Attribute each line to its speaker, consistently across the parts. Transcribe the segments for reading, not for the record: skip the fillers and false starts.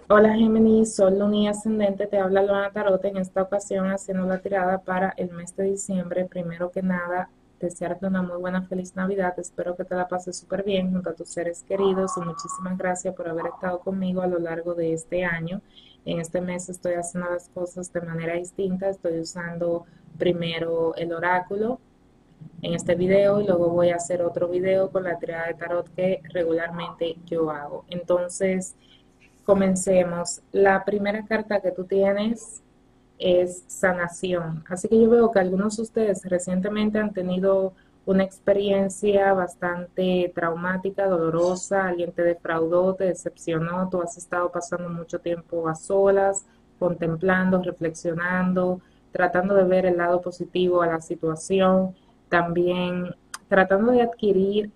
Speaker 1: Hola Géminis, Sol, Luna y Ascendente, te habla Luana Tarot en esta ocasión haciendo la tirada para el mes de diciembre. Primero que nada, desearte una muy buena feliz Navidad, espero que te la pases súper bien junto a tus seres queridos y muchísimas gracias por haber estado conmigo a lo largo de este año. En este mes estoy haciendo las cosas de manera distinta, estoy usando primero el oráculo en este video y luego voy a hacer otro video con la tirada de tarot que regularmente yo hago. Entonces, comencemos. La primera carta que tú tienes es sanación. Así que yo veo que algunos de ustedes recientemente han tenido una experiencia bastante traumática, dolorosa, alguien te defraudó, te decepcionó, tú has estado pasando mucho tiempo a solas, contemplando, reflexionando, tratando de ver el lado positivo a la situación, también tratando de adquirir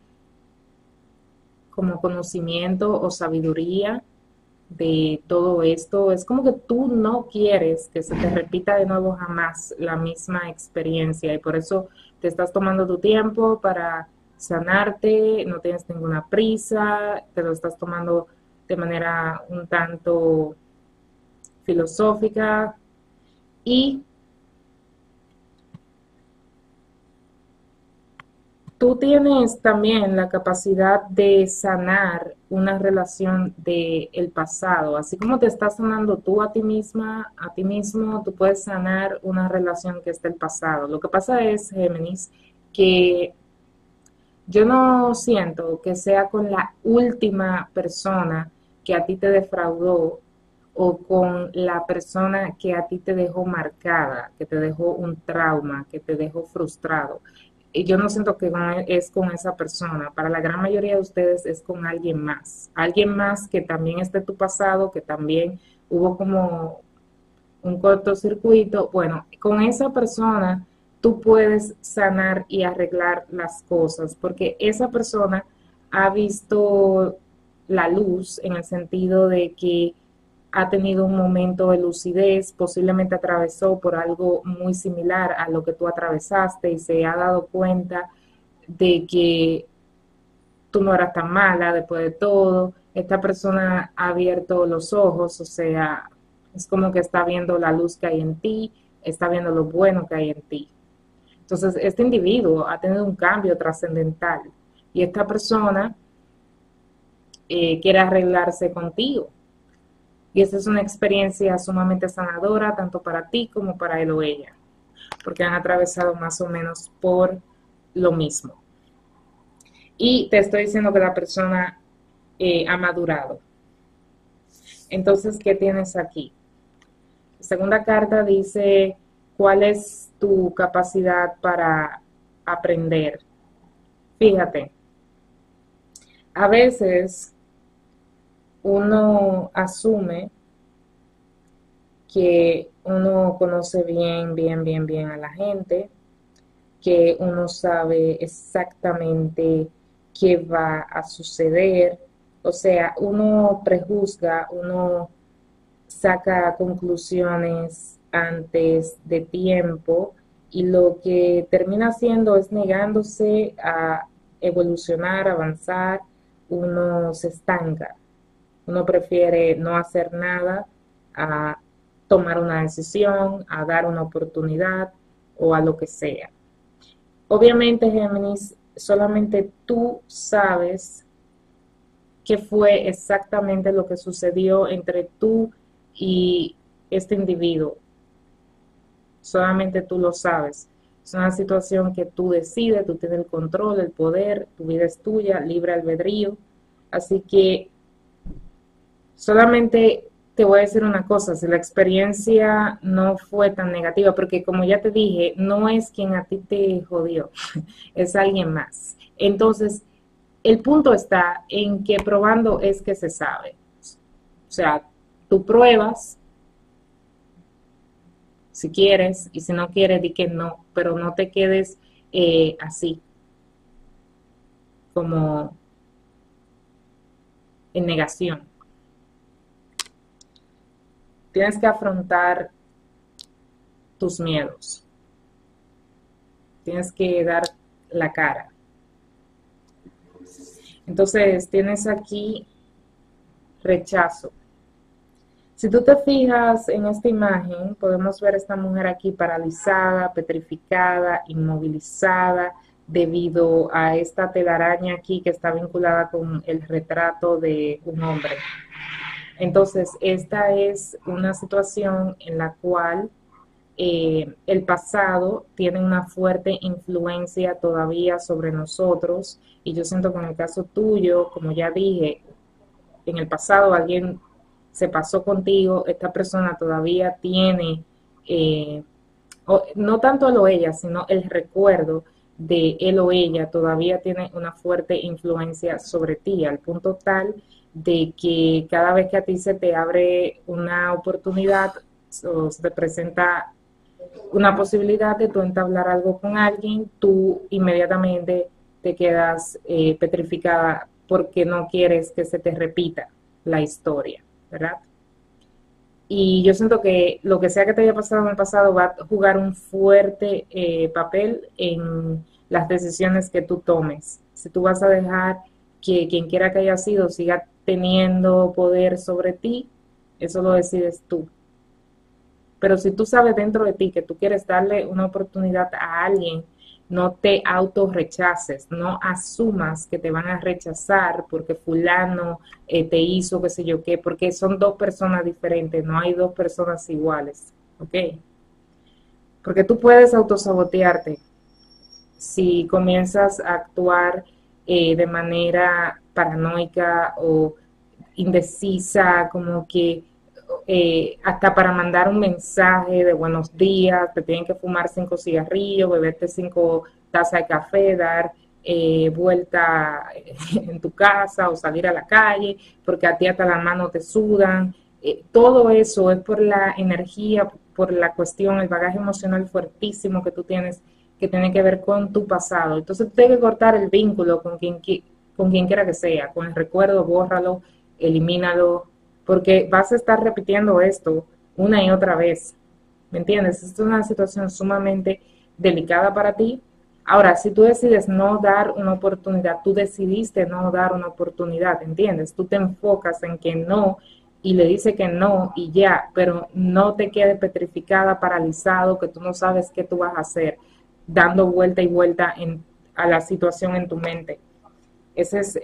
Speaker 1: como conocimiento o sabiduría de todo esto. Es como que tú no quieres que se te repita de nuevo jamás la misma experiencia y por eso te estás tomando tu tiempo para sanarte, no tienes ninguna prisa, te lo estás tomando de manera un tanto filosófica y tú tienes también la capacidad de sanar una relación del pasado, así como te estás sanando tú a ti misma, a ti mismo, tú puedes sanar una relación que es del pasado. Lo que pasa es, Géminis, que yo no siento que sea con la última persona que a ti te defraudó o con la persona que a ti te dejó marcada, que te dejó un trauma, que te dejó frustrado. Y yo no siento que es con esa persona. Para la gran mayoría de ustedes es con alguien más que también es de tu pasado, que también hubo como un cortocircuito. Bueno, con esa persona tú puedes sanar y arreglar las cosas, porque esa persona ha visto la luz en el sentido de que ha tenido un momento de lucidez, posiblemente atravesó por algo muy similar a lo que tú atravesaste y se ha dado cuenta de que tú no eras tan mala después de todo. Esta persona ha abierto los ojos, o sea, es como que está viendo la luz que hay en ti, está viendo lo bueno que hay en ti. Entonces, este individuo ha tenido un cambio trascendental y esta persona quiere arreglarse contigo. Y esta es una experiencia sumamente sanadora, tanto para ti como para él o ella, porque han atravesado más o menos por lo mismo. Y te estoy diciendo que la persona ha madurado. Entonces, ¿qué tienes aquí? La segunda carta dice, ¿cuál es tu capacidad para aprender? Fíjate, a veces uno asume que uno conoce bien a la gente, que uno sabe exactamente qué va a suceder. O sea, uno prejuzga, uno saca conclusiones antes de tiempo y lo que termina haciendo es negándose a evolucionar, avanzar, uno se estanca, uno prefiere no hacer nada a tomar una decisión, a dar una oportunidad o a lo que sea. Obviamente, Géminis, solamente tú sabes qué fue exactamente lo que sucedió entre tú y este individuo. Solamente tú lo sabes. Es una situación que tú decides, tú tienes el control, el poder, tu vida es tuya, libre albedrío. Así que solamente te voy a decir una cosa, si la experiencia no fue tan negativa, porque como ya te dije, no es quien a ti te jodió, es alguien más. Entonces, el punto está en que probando es que se sabe. O sea, tú pruebas si quieres y si no quieres, di que no, pero no te quedes así, como en negación. Tienes que afrontar tus miedos, tienes que dar la cara. Entonces, tienes aquí rechazo. Si tú te fijas en esta imagen, podemos ver a esta mujer aquí paralizada, petrificada, inmovilizada, debido a esta telaraña aquí que está vinculada con el retrato de un hombre. Entonces, esta es una situación en la cual el pasado tiene una fuerte influencia todavía sobre nosotros, y yo siento que en el caso tuyo, como ya dije, en el pasado alguien se pasó contigo, esta persona todavía tiene, eh, no tanto lo ella, sino el recuerdo de él o ella todavía tiene una fuerte influencia sobre ti, al punto tal de que cada vez que a ti se te abre una oportunidad o se te presenta una posibilidad de tú entablar algo con alguien, tú inmediatamente te quedas petrificada porque no quieres que se te repita la historia, ¿verdad? Y yo siento que lo que sea que te haya pasado en el pasado va a jugar un fuerte papel en las decisiones que tú tomes. Si tú vas a dejar que quien quiera que haya sido siga teniendo poder sobre ti, eso lo decides tú. Pero si tú sabes dentro de ti que tú quieres darle una oportunidad a alguien, no te autorrechaces, no asumas que te van a rechazar porque fulano te hizo qué sé yo qué, porque son dos personas diferentes, no hay dos personas iguales, ¿ok? Porque tú puedes autosabotearte si comienzas a actuar de manera paranoica o indecisa, como que hasta para mandar un mensaje de buenos días, te tienen que fumar 5 cigarrillos, beberte 5 tazas de café, dar vuelta en tu casa o salir a la calle, porque a ti hasta las manos te sudan. Todo eso es por la energía, por la cuestión, el bagaje emocional fuertísimo que tú tienes, que tiene que ver con tu pasado. Entonces tú tienes que cortar el vínculo con quien quiera que sea, con el recuerdo, bórralo, elimínalo, porque vas a estar repitiendo esto una y otra vez, ¿me entiendes? Esta es una situación sumamente delicada para ti. Ahora, si tú decides no dar una oportunidad, tú decidiste no dar una oportunidad, ¿entiendes? Tú te enfocas en que no y le dices que no y ya, pero no te quedes petrificada, paralizado, que tú no sabes qué tú vas a hacer, dando vuelta y vuelta a la situación en tu mente. Ese es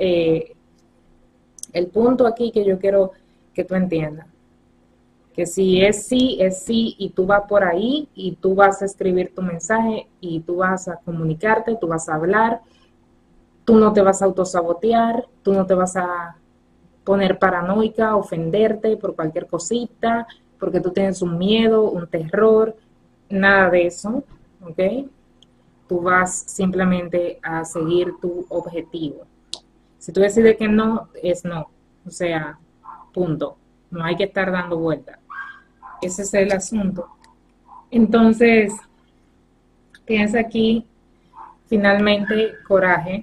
Speaker 1: el punto aquí que yo quiero que tú entiendas. Que si es sí y tú vas por ahí y tú vas a escribir tu mensaje y tú vas a comunicarte, tú vas a hablar, tú no te vas a autosabotear, tú no te vas a poner paranoica, ofenderte por cualquier cosita, porque tú tienes un miedo, un terror, nada de eso, ¿ok? Tú vas simplemente a seguir tu objetivo. Si tú decides que no, es no, o sea, punto. No hay que estar dando vueltas. Ese es el asunto. Entonces, tienes aquí finalmente coraje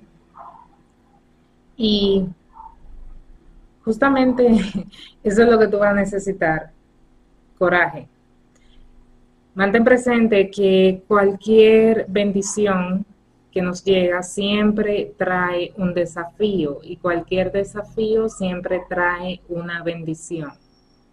Speaker 1: y justamente eso es lo que tú vas a necesitar, coraje. Mantén presente que cualquier bendición que nos llega siempre trae un desafío y cualquier desafío siempre trae una bendición. O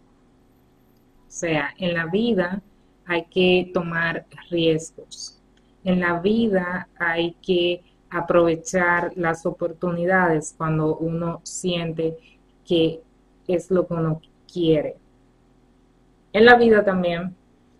Speaker 1: sea, en la vida hay que tomar riesgos. En la vida hay que aprovechar las oportunidades cuando uno siente que es lo que uno quiere. En la vida también,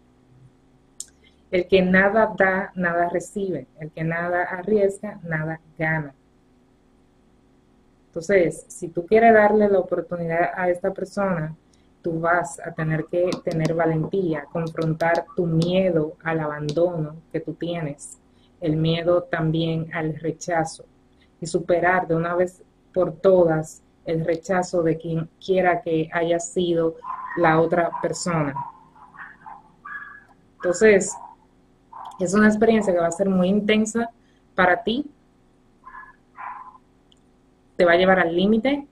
Speaker 1: el que nada da, nada recibe. El que nada arriesga, nada gana. Entonces, si tú quieres darle la oportunidad a esta persona, tú vas a tener que tener valentía, confrontar tu miedo al abandono que tú tienes, el miedo también al rechazo y superar de una vez por todas el rechazo de quien quiera que haya sido la otra persona. Entonces, es una experiencia que va a ser muy intensa para ti, te va a llevar al límite.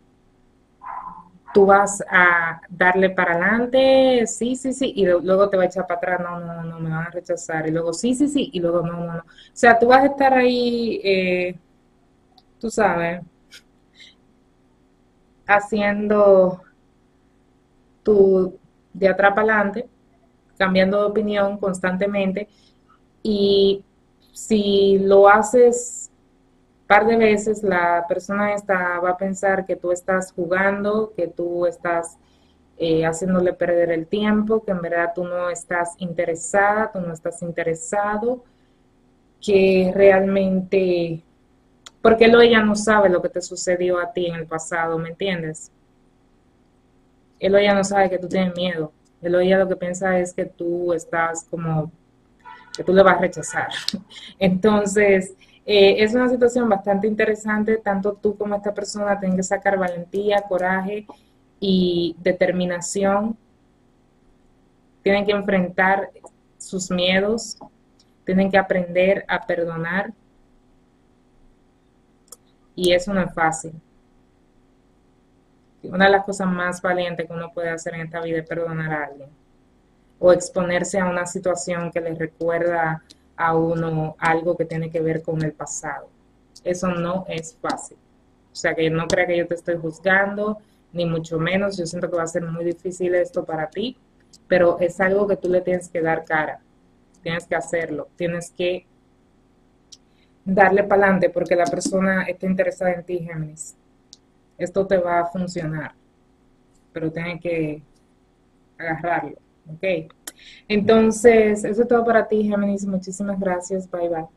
Speaker 1: Tú vas a darle para adelante, sí, sí, sí, y luego te va a echar para atrás, no, no, no, me van a rechazar, y luego sí, sí, sí, y luego no, no, no. O sea, tú vas a estar ahí, tú sabes, haciendo tú de atrás para adelante, cambiando de opinión constantemente, y si lo haces un par de veces, la persona esta va a pensar que tú estás jugando, que tú estás haciéndole perder el tiempo, que en verdad tú no estás interesada, tú no estás interesado, que realmente, porque él o ella no sabe lo que te sucedió a ti en el pasado, ¿me entiendes? Él o ella no sabe que tú tienes miedo. Él o ella lo que piensa es que tú estás como, que tú le vas a rechazar. Entonces, es una situación bastante interesante, tanto tú como esta persona tienen que sacar valentía, coraje y determinación, tienen que enfrentar sus miedos, tienen que aprender a perdonar, y eso no es fácil. Una de las cosas más valientes que uno puede hacer en esta vida es perdonar a alguien o exponerse a una situación que le recuerda a uno algo que tiene que ver con el pasado. Eso no es fácil. O sea, que no crea que yo te estoy juzgando, ni mucho menos. Yo siento que va a ser muy difícil esto para ti, pero es algo que tú le tienes que dar cara. Tienes que hacerlo. Tienes que darle para adelante porque la persona está interesada en ti, Géminis. Esto te va a funcionar, pero tienes que agarrarlo, ¿ok? Entonces, eso es todo para ti, Géminis. Muchísimas gracias. Bye, bye.